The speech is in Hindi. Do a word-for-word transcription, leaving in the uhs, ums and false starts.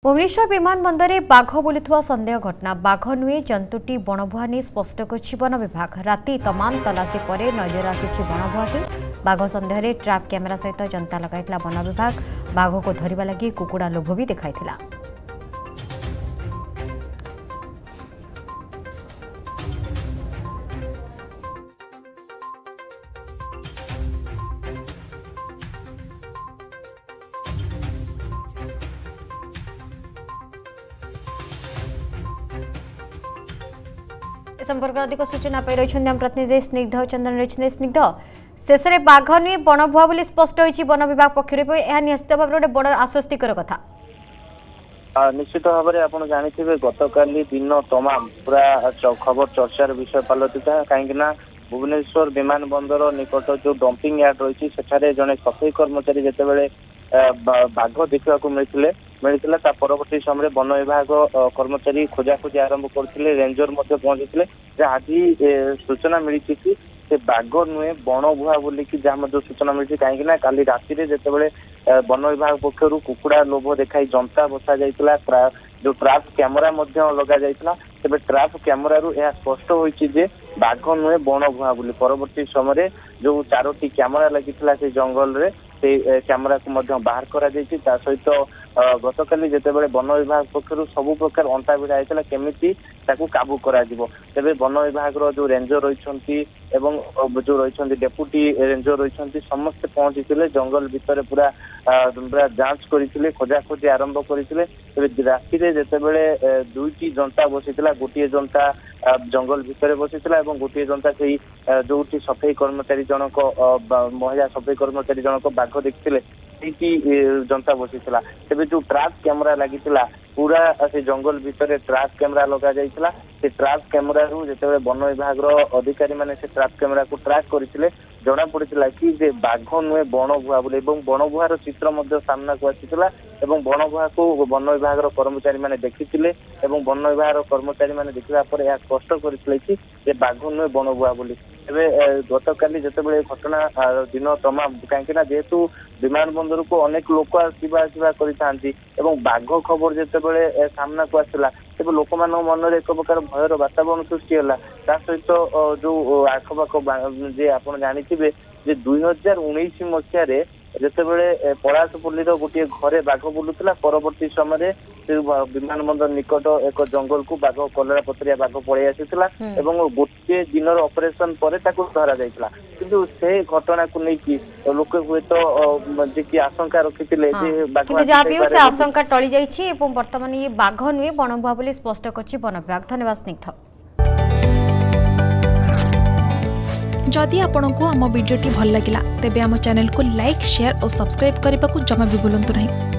भुवनेश्वर विमानबंदर में बाघ बुलुवा सन्देह घटना बाघ नुहे जंतुटी बणभुआ नहीं स्पष्ट कर वन विभाग राति तमाम तलाशी पर नजर आसी बणभुआटी बाघ सन्देह ट्रैप कैमेरा सहित जनता लगाई वन विभाग बाघ को धरवा लगी कुकुड़ा लोभ भी देखा। संपर्क अधिक सूचना पाई रही आम प्रतिनिधि स्निग्ध चंदन रही। स्निग्ध शेष में बाघ नुहे बणभुआ बोली स्पष्ट होती वन विभाग पक्षर निश्चित भाव गोटे बड़ आश्वस्तिकर कथा। निश्चित भाव में आप जानते गतकाली दिन तमाम पूरा खबर चर्चार विषय पलटि था कहीं भुवनेश्वर विमान बंदर निकट जो डंपिंग यार्ड रही सेठारे जड़े सफाई कर्मचारी जितेबाला बाघ देखा मिलते मिलता परवर्ती समय वन विभाग कर्मचारी खोजाखोजी आरंभ करते रेंजर पहुंची आज सूचना मिली कि से बाघ नुहे बणभुआ बोलिकी जहाँ सूचना मिली कहीं काली राति जितेबाला वन विभाग पक्षर कुकुड़ा लोभ देखाई जनता बसा जाता जो ट्रैप कैमेरा लगा जाता तेज ट्रैप कैमेरा यह स्पष्ट होती बाघ नुहे बणभुआ बोली परवर्ती समय जो चारोटी कैमेरा लगी से जंगल रे से कैमेरा को बाहर करा सहित गतकाली जितेबाला वन विभाग पक्षर सबु प्रकार अंता भिड़ा होता केमी काबू करा तेरे वन विभाग जो रेंजर रही जो रही डेपुटी रेंजर रही समस्ते पहुंची जंगल भितर पूरा पूरा जांच करते खोजाखोजी आरंभ करते राति जितेबाला दुईटी जनता बसी गोटे जनता जंगल भितर बसी गोटे जनता से जो सफाई कर्मचारी जनक महिला सफाई कर्मचारी जनक बाघ देखते जनता बसी तेज जो ट्रैप कैमेरा लगी पूरा से जंगल भितर ट्रैप कैमेरा लगा जाइए से ट्रैप कैमेरा जो वन विभाग अधिकारी मैंने से ट्रैप कैमेरा को ट्रैक करते जना पड़ा कि जे बाघ नुहे बणभुआ बोले बणभुआर चित्र सामना को आसाला बणभुआ को वन विभाग कर्मचारी मैंने देखी वन विभाग कर्मचारी मैंने देखला यह स्पष्ट करते बाघ नुहे बणभुआ बोली तेरे गतकाली जितेबाला घटना दिन तमाम कहीं जेहेतु विमान बंदर को अनेक लोक आसवा कर बाघ खबर जितेबाला सामना को आसला तेज लोक मन एक प्रकार भयर वातावरण सृष्टि है सहित जो आखपाख जे आप जानते दुई हजार उन्नीस मसीह जितेबाला पलाशपल्लीर गोटे घरे बाघ बुलूला परवर्ती समय विमान बंदर निकट एक जंगल को बाघ कलरा पतरिया बाघ पलि आसाला गोटे दिन ऑपरेशन पर धरा जाइला किंतु से घटना को लेकिन लोक हुए तो जी आशंका रखी आशंका टली जाइए बर्तमान ये बाघ नुहे बणभुआ बोली स्पष्ट कर वन विभाग। धन्यवाद स्निग्ध। जदि आपंक आम भिडी भल लगा तेब आम चैनल को लाइक शेयर और सब्सक्राइब करने को जमा भी भूलु नहीं।